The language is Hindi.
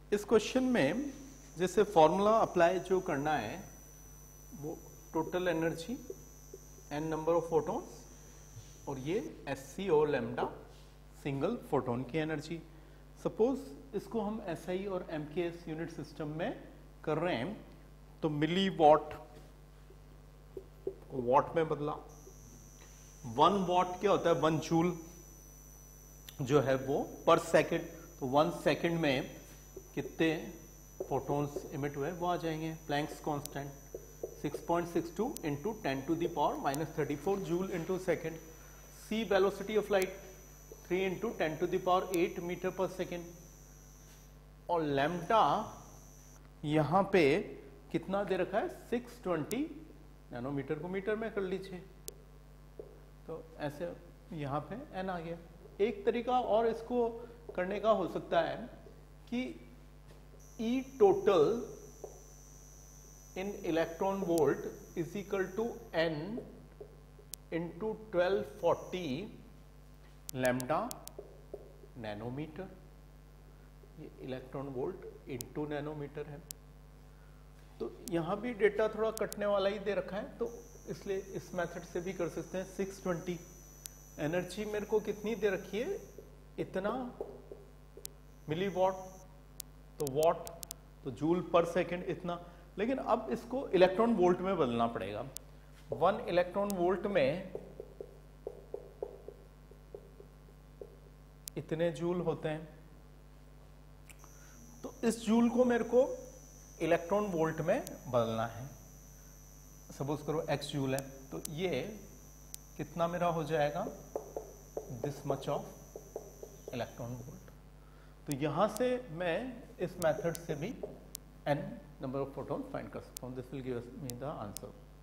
इस क्वेश्चन में जैसे फॉर्मूला अप्लाई जो करना है वो total energy n number of photons और ये एससी और लैम्डा सिंगल फोटोन की एनर्जी। सपोज इसको हम एसआई और एमकेएस यूनिट सिस्टम में कर रहे हैं तो मिली वॉट वॉट में बदला। 1 वॉट क्या होता है? 1 जूल जो है वो पर सेकंड, तो 1 सेकंड में कितने फोटॉन्स इमिट हुए वो आ जाएंगे। Planck's constant 6.62 into 10 to the power -34 joule into second. C velocity of light 3 into 10 to the power 8 metre per second. और लैम्डा यहां पे कितना दे रखा है? 620 नैनोमीटर को मीटर में कर लीजिए, तो ऐसे यहां पे एन आ गया। एक तरीका और इसको करने का हो सकता है कि E total in electron volt is equal to N into 1240 lambda nanometre. ये इलेक्ट्रॉन वोल्ट इंटू नैनोमीटर है। तो यहां भी डेटा थोड़ा कटने वाला ही दे रखा है, तो इसलिए इस मेथड से भी कर सकते हैं। 620 एनर्जी मेरे को कितनी दे रखी है? इतना मिली वॉट, तो वॉट तो जूल पर सेकंड इतना। लेकिन अब इसको इलेक्ट्रॉन वोल्ट में बदलना पड़ेगा। 1 इलेक्ट्रॉन वोल्ट में इतने जूल होते हैं, तो इस जूल को मेरे को इलेक्ट्रॉन वोल्ट में बदलना है। सपोज करो x जूल है, तो ये कितना मेरा हो जाएगा? This much of electron volt. तो यहां से मैं इस मेथड से भी n number of photon find कर सकता हूं। This will give me the answer.